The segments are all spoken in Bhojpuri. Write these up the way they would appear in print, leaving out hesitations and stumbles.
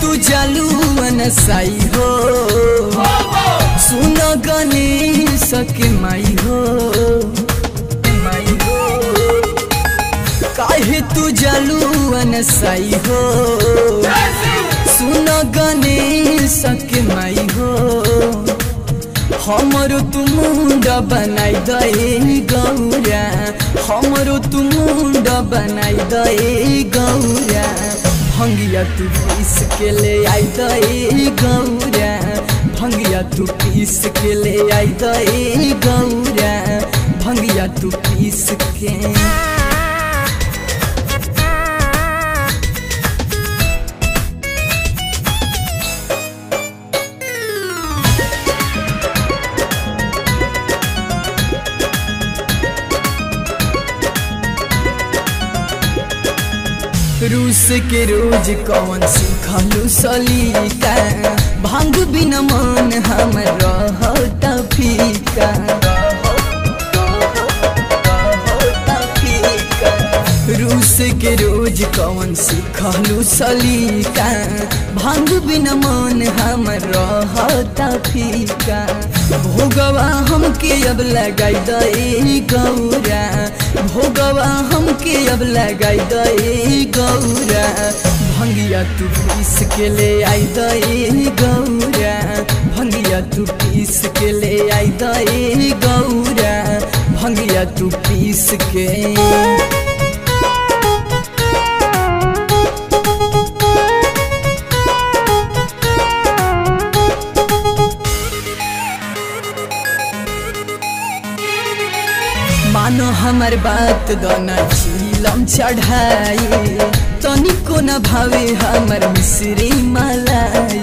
तू जालू अनसाई हो सुन गणेश के माई हो काहे तू जालू अनसाई हो सुन गणेश के माई हो हमरो तू मुंडा बनाई दे गौरा हमरो तू मुंडा बनाई दे गौरा भंगिया तू पीस के ले आई दे गौरा भंगिया तू पीस के ले आई दे गौरा भंगिया तू पीस के रूस के रोज कौन सिखलू सलीका भांग बिना मन हमर रहता फीका रूस के रोज कौन सिखलू सलीका भांग बिना मन हमर रहता फीका भोगवा हमके अब लगाई दे गौरा भोगवा हमके अब लगाई दे गौरा भंगिया तू पीस के ले आई दे गौरा भंगिया तू पीस के ले आई दे गौरा भंगिया तू पीस के मानो हमर बात दोना झीलम चढ़ाई तनिको न भावे हमर मिश्री मलाई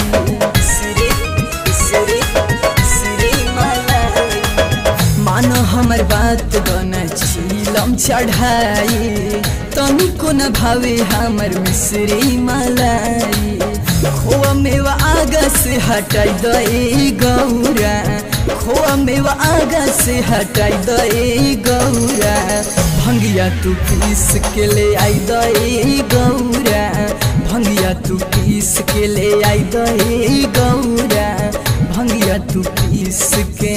मानो हमर बात दोना झीलम चढ़ाई तनिको न भावे हमर मिश्री मलाई खोआ मेवा आगा से हटाई दे गौरा खोआ मेवा आगा से हटाई दे गौरा भंगिया तू पीस के ले आई दे गौरा भंगिया तू पीस के ले आई दे गौरा भंगिया तू पीस के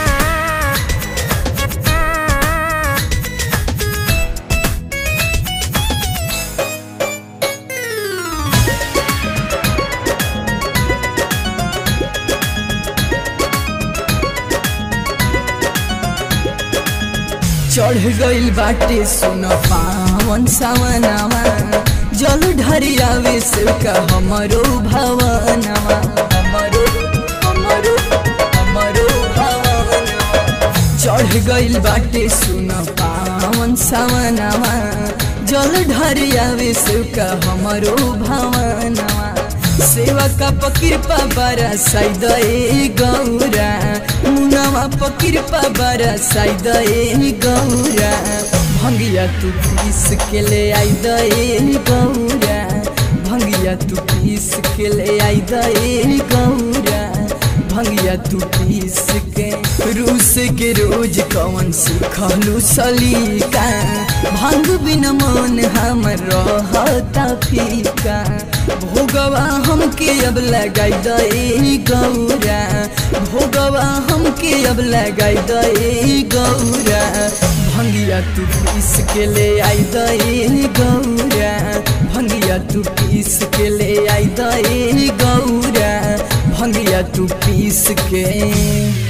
चढ़ गइल बाटे सुन पावन सावनावा जल ढरी आवे से का हमरो भवनवा हमरो हमरो हमरो भवनवा चढ़ गइल बाटे सुन पावन सावनावा जल ढरी आवे से का हमरो भवनवा सेवा का पकिरपा बरसाई दे गौरा मुनावा पकिरपा बरसाई दे गौरा भंगिया तू पीस के ले आई दे गौरा भंगिया तू पीस के ले आई दे गौरा भंगिया तू पीस के रूस के रोज कौन सिखलू सलीका भांग बिना मन हमर रहता फीका भोगवा हमके अब लगाई दे गौरा भोगवा हमके अब लगाई दे गौरा भंगिया तू पीस के ले आई दे गौरा भंगिया तू पीस के ले आई दे गौरा भंगिया तू पीस के